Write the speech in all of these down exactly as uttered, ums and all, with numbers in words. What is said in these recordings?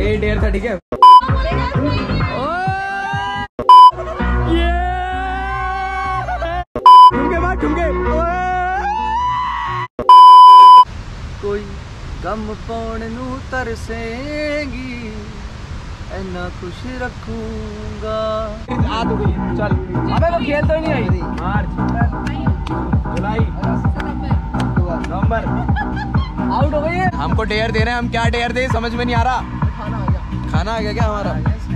ये डेयर था, ठीक है। ठुमके मार, ठुमके। कोई गम पाउण नू तरसेगी, इन्ना खुश रखूंगा। आ तो गई, चल। अबे वो खेल तो ही नहीं आई। मार्च, जुलाई, नवंबर, आउट हो गई है। हमको डेयर दे रहे हैं, हम क्या डेयर दे समझ में नहीं आ रहा। खाना आ गया, खाना आ गया क्या हमारा?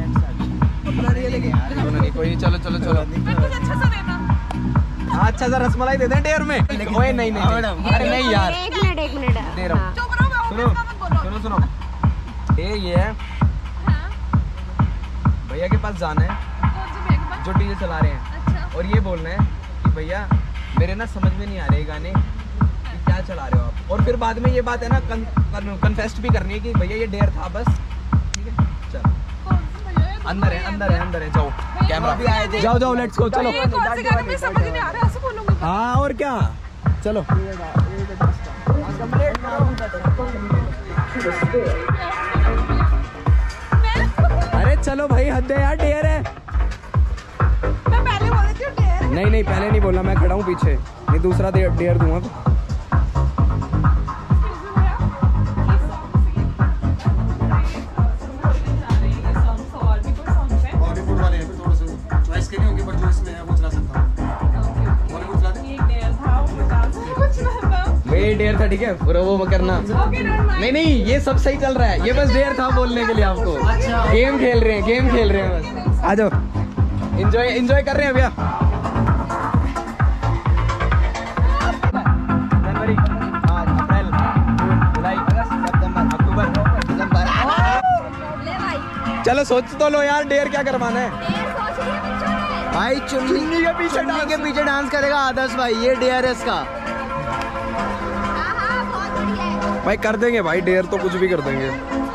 नहीं, कोई नहीं, चलो चलो चलो। अच्छा सा देना, अच्छा सा रसमलाई दे दें डेयर में। ओए नहीं नहीं, अरे नहीं यार, एक मिनट एक मिनट दे रहा हूँ। सुनो सुनो सुनो, ये ये है भैया के पास जाना है जो डीजे चला रहे हैं, और ये बोलना है कि भैया मेरे ना समझ में नहीं आ रहे गाने कि क्या चला रहे हो आप। और फिर बाद में ये बात है ना कन्फेस्ट भी करनी है कि भैया ये डेयर था बस, ठीक है। चलो अंदर है अंदर है अंदर है, जाओ कैमरा भी आए, जाओ जाओ लेट्स गो, चलो। हाँ और क्या, चलो। अरे चलो भाई, हद है यार, डेयर है। मैं पहले बोल रही थी डेयर। नहीं नहीं पहले नहीं बोला, मैं खड़ा हूँ पीछे, नहीं दूसरा डेयर दूंगा। डेयर था, ठीक है, पूरा वो करना। नहीं नहीं ये सब सही चल रहा है, ये बस डेयर था बोलने के लिए आपको। गेम खेल रहे हैं, गेम खेल रहे हैं बस। आ जाओ, एंजॉय एंजॉय कर रहे हैं भैया। जनवरी, अप्रैल, जुलाई, अगस्त, सितंबर, अक्टूबर, दिसंबर। चलो सोच तो लो यार, डेयर क्या करवाना है भाई? चुन्नी के पीछे चुन्नी के पीछे डांस करेगा आदर्श भाई, ये डेयर है इसका भाई। कर देंगे भाई डेयर तो, कुछ भी कर देंगे।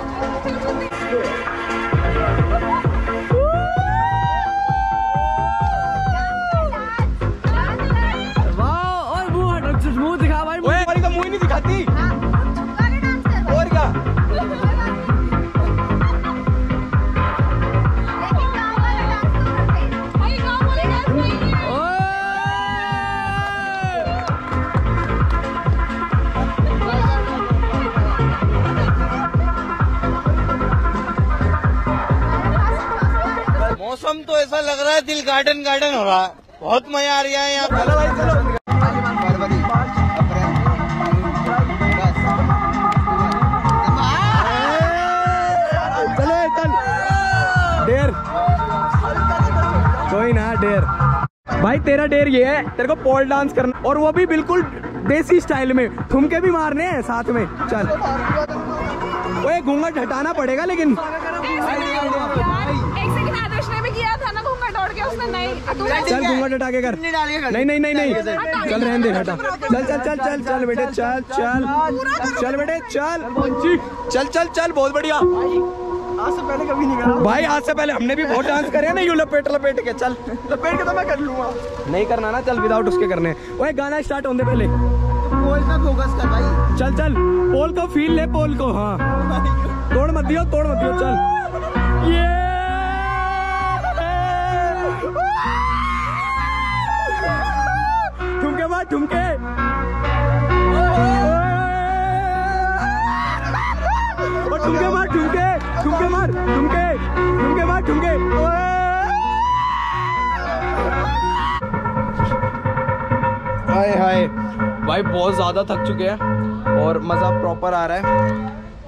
वाह, और मुंह दिखा भाई, मुंह का मुंह ही नहीं दिखाती। और क्या मौसम तो ऐसा लग रहा है दिल गार्डन गार्डन हो रहा है, बहुत मजा आ रहा है यहाँ। चलो भाई चलो, चलो चल डेयर, कोई ना डेयर भाई। तेरा डेयर ये है, तेरे को पोल डांस करना, और वो भी बिल्कुल देसी स्टाइल में, ठुमके भी मारने हैं साथ में। चल ओए घूंघट हटाना पड़ेगा लेकिन। चल घूंघट हटा के कर। नहीं नहीं नहीं नहीं चल रहने दे, हटा। चल चल चल चल चल बेटे, चल चल चल बेटे, चल चल चल चल, बहुत बढ़िया। आज से पहले कभी नहीं करा भाई, आज से पहले हमने भी बहुत डांस करे ना, यूं लपेट लपेट के। चल लपेट के तो मैं कर लूंगा, नहीं करना ना, चल विदाउट उसके करने। ओए गाना स्टार्ट होने पहले पोल पे फोकस कर भाई। चल चल पोल को फील ले, पोल को। हाँ तोड़ मत दियो, तोड़ मत दियो, चल। ये ठुमके मार, ठुमके। ठुमके मार, ठुमके, ठुमके मार, ठुमके, ठुमके मार, ठुमके। हाय हाय भाई, बहुत ज्यादा थक चुके हैं और मजा प्रॉपर आ रहा है।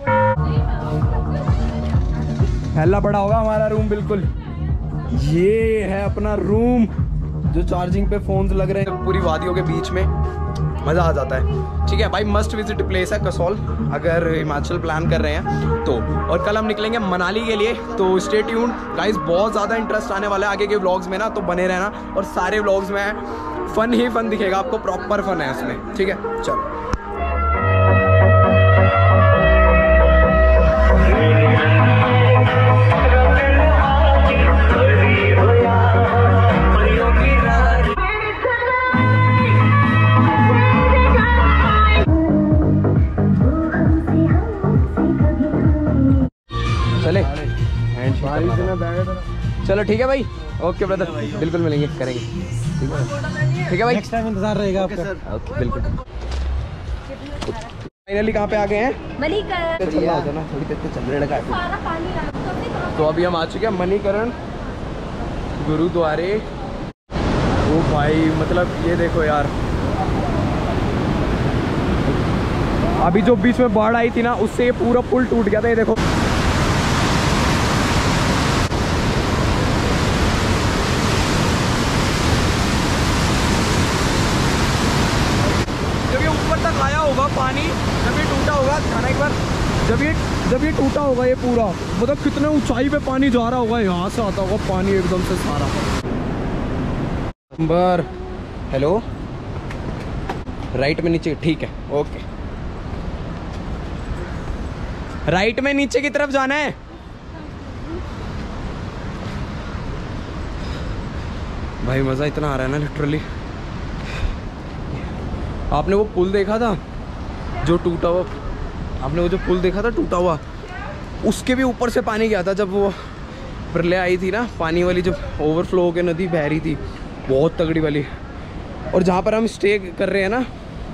फैला पड़ा होगा हमारा रूम बिल्कुल। ये है अपना रूम जो चार्जिंग पे फोन्स लग रहे हैं, पूरी वादियों के बीच में, मज़ा आ जाता है। ठीक है भाई, मस्ट विजिट प्लेस है कसौल, अगर हिमाचल प्लान कर रहे हैं तो। और कल हम निकलेंगे मनाली के लिए, तो स्टे ट्यून्ड गाइस, बहुत ज़्यादा इंटरेस्ट आने वाला है आगे के व्लॉग्स में ना, तो बने रहना। और सारे व्लॉग्स में फन ही फन दिखेगा आपको, प्रॉपर फन है उसमें। ठीक है चलो। चले चलो ठीक है भाई, ओके ब्रदर, बिल्कुल मिलेंगे, करेंगे, ठीक है ठीक है भाई, नेक्स्ट टाइम इंतजार रहेगा आपका। ओके बिल्कुल। फाइनली कहाँ पे आ गए हैं? मणिकरण। चल रहा होता ना थोड़ी देर चल रहे लगा। तो अभी हम आ चुके हैं मणिकरण गुरुद्वारे। ओ भाई मतलब ये देखो यार, अभी जो बीच में बाढ़ आई थी ना उससे ये पूरा पुल टूट गया था, ये देखो। जब ये ऊपर तक आया होगा पानी, जब ये टूटा होगा, ध्यान एक बार, जब ये जब ये टूटा होगा ये पूरा, मतलब कितने ऊंचाई पे पानी जा रहा होगा, यहाँ से आता होगा पानी एकदम से सारा। नंबर हेलो, राइट में नीचे, ठीक है ओके। राइट में नीचे की तरफ जाना है। भाई मजा इतना आ रहा है ना लिटरली। आपने वो पुल देखा था जो टूटा हुआ, आपने वो जो पुल देखा था टूटा हुआ, उसके भी ऊपर से पानी गया था जब वो प्रलय आई थी ना, पानी वाली जब ओवरफ्लो होकर नदी बह रही थी बहुत तगड़ी वाली। और जहाँ पर हम स्टे कर रहे हैं ना,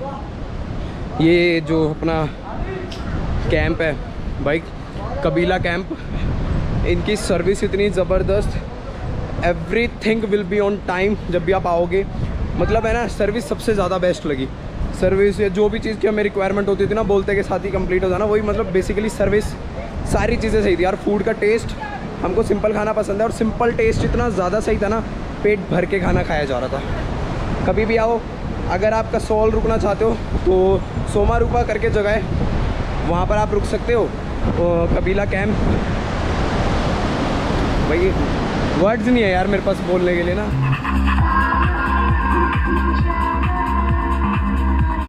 ये जो अपना कैंप है भाई, कबीला कैंप, इनकी सर्विस इतनी ज़बरदस्त, everything will be on time. जब भी आप आओगे मतलब है ना, सर्विस सबसे ज़्यादा बेस्ट लगी। सर्विस या जो भी चीज़ की हमें रिक्वायरमेंट होती थी ना, बोलते के साथ ही कंप्लीट हो जाना, वही मतलब बेसिकली सर्विस, सारी चीज़ें सही थी यार। फूड का टेस्ट, हमको सिंपल खाना पसंद है और सिंपल टेस्ट इतना ज़्यादा सही था ना, पेट भर के खाना खाया जा रहा था। कभी भी आओ, अगर आप कसौल रुकना चाहते हो तो सोमा रूपा करके जगह है, वहाँ पर आप रुक सकते हो। कबीला कैंप, भाई वर्ड्स नहीं है यार मेरे पास बोलने के लिए ना।